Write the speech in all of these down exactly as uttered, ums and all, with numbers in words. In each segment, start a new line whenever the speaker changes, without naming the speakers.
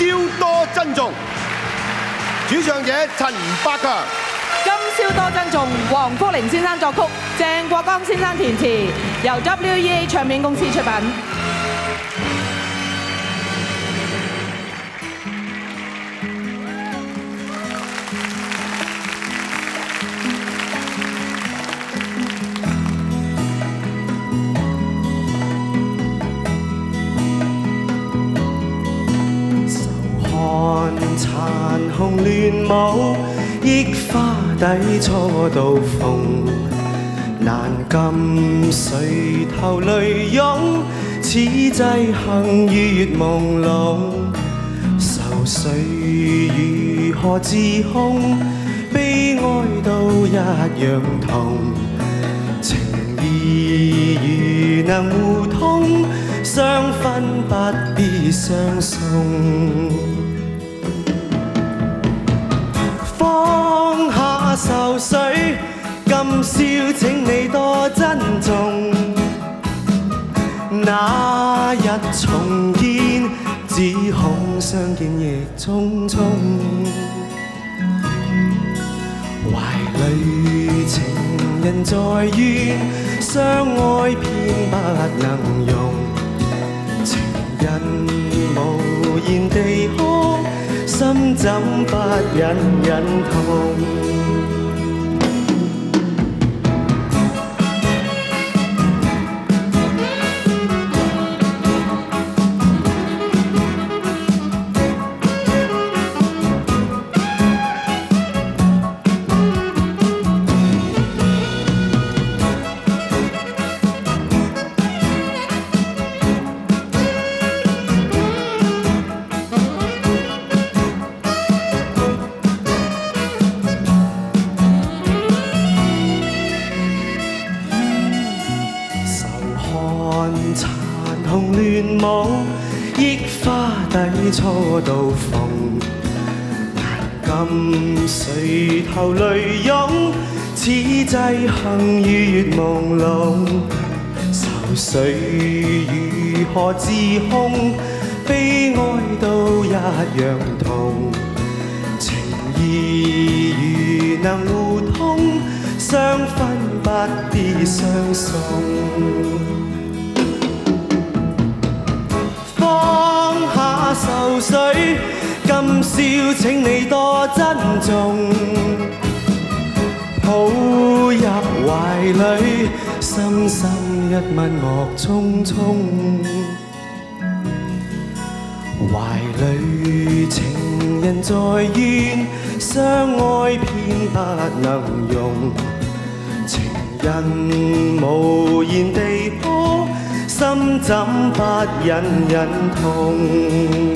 宵多珍重》，主唱者陳百強。
《今宵多珍重》，黃福齡先生作曲，鄭國江先生填詞，由 W E A 唱片公司出品。
殘紅亂舞，憶花底初到逢，難禁垂頭淚湧，此際幸與月朦朧，愁緒如何自控，悲哀都一樣痛，情義如能互通，相分不必相送。放下愁緒，今宵請你多珍重。那日重見，只恐相見亦匆匆。懷裏情人在怨，相愛偏不能容。情人無言地哭，心怎不隱隱痛？初到逢，難禁垂頭淚湧，此際幸與月朦朧，愁緒如何自控，悲哀都一樣痛，情義如能互通，相分不必相送。愁緒，今宵請你多珍重，抱入懷裏，深深一吻莫匆匆。懷裏情人在怨，相愛偏不能容，情人無言地哭，心怎不隱隱痛？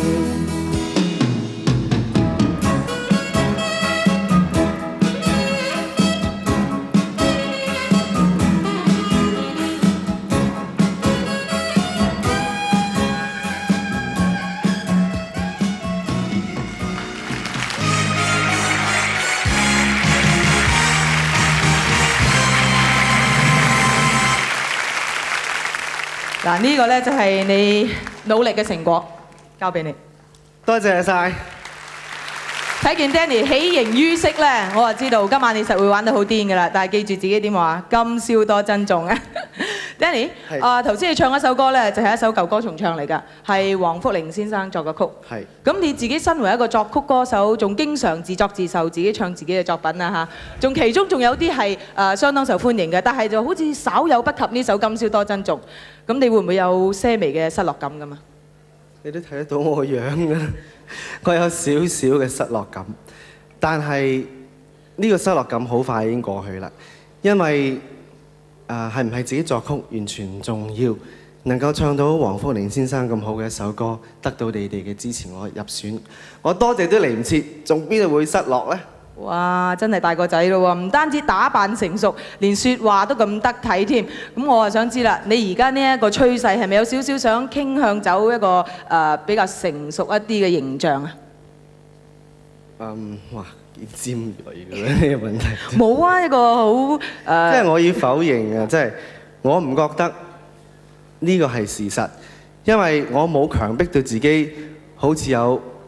嗱，呢個咧就係你努力嘅成果，交俾你。
多謝晒。
睇見 Danny 喜形於色咧，我就知道今晚你實會玩得好癲㗎啦。但係記住自己點話，今宵多珍重啊 ！Danny，啊頭先你唱嗰首歌咧，就係一首舊歌重唱嚟㗎，係黃福齡先生作嘅曲。係。咁你自己身為一個作曲歌手，仲經常自作自受，自己唱自己嘅作品啊嚇，仲其中仲有啲係誒相當受歡迎嘅，但係就好似稍有不及呢首《今宵多珍重》。咁你會唔會有些微嘅失落感㗎嘛？
你都睇得到我個樣㗎，我有少少嘅失落感，但係呢個失落感好快已經過去啦，因為誒係唔係自己作曲完全唔重要，能夠唱到黃福齡先生咁好嘅一首歌，得到你哋嘅支持，我入選，我多謝都嚟唔切，仲邊度會失落呢？
哇！真係大個仔咯喎，唔單止打扮成熟，連説話都咁得體添。咁我啊想知啦，你而家呢一個趨勢係咪有少少想傾向走一個誒、呃、比較成熟一啲嘅形象啊？
嗯，哇，幾尖鋭嘅呢個問題。
冇啊，一個好誒。呃、
即係我要否認啊！即係我唔覺得呢個係事實，因為我冇強迫到自己好似有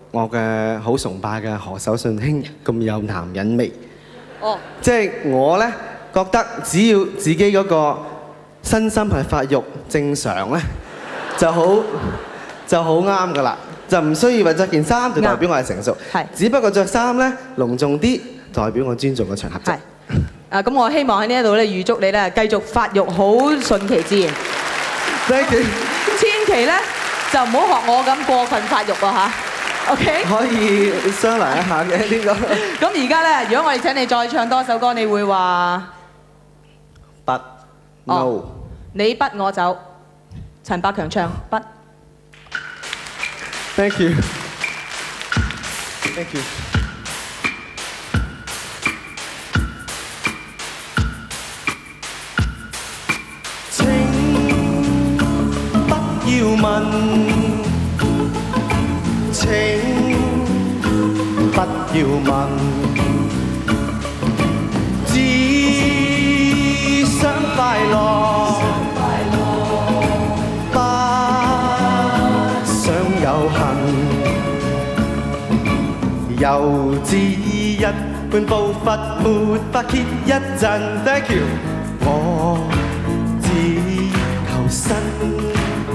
我嘅好崇拜嘅何守信兄咁有男人味。
哦，
即係我咧覺得，只要自己嗰個身心係發育正常咧，就好就好啱噶啦，就唔需要話着件衫就代表我係成熟，
係，只
不過着衫咧隆重啲，代表我尊重嘅場合啫。
啊，咁我希望喺呢一度咧預祝你咧繼續發育好順其自然。
Thank you。
千祈咧就唔好學我咁過分發育喎嚇。OK。
可以商量一下嘅呢個。
咁而家咧，如果我哋請你再唱多首歌，你會話
不 no。
你不我走，陳百強唱不。
Thank you。Thank you。要問，請不要問，只想快樂，不想有恨，由自一般步伐沒法歇一陣。Thank you。我只求新。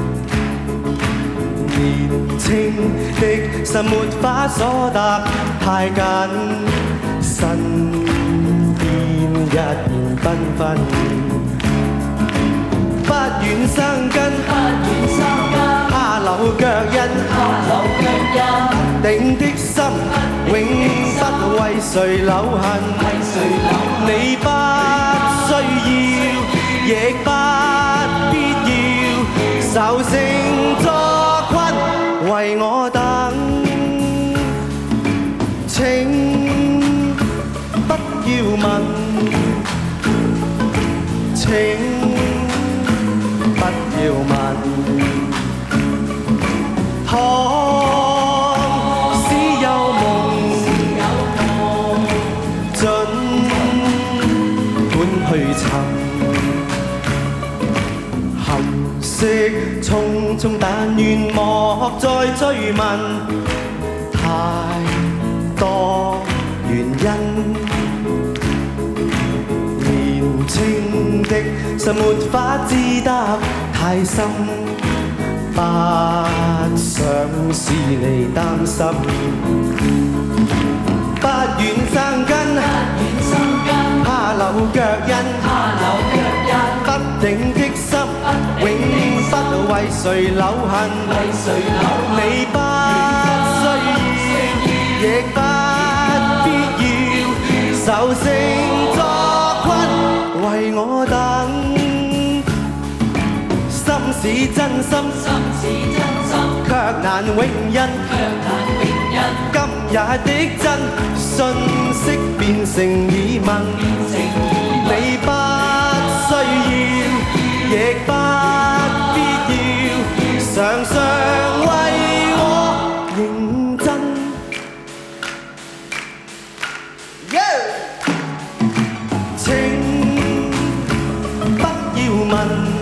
年青的心沒法鎖得太緊，身邊一片繽紛，不願生根，怕留腳印，定的心永不為誰留痕，你不需要，亦不必要，受成咗。為我等，請不要問，請不要問，倘使有夢，盡管去尋。含識匆匆，但願莫再追問，太多原因。年青的心沒法知得太深，不想使你擔心，不願生根，怕留腳印，不定的心永不為誰留痕，你不需要，亦不必要，受成作困為我等，心是真心，卻難永印，今日的真信息變成疑問，你不需要，亦不必要，常常為我認真。Yeah! 請不要問。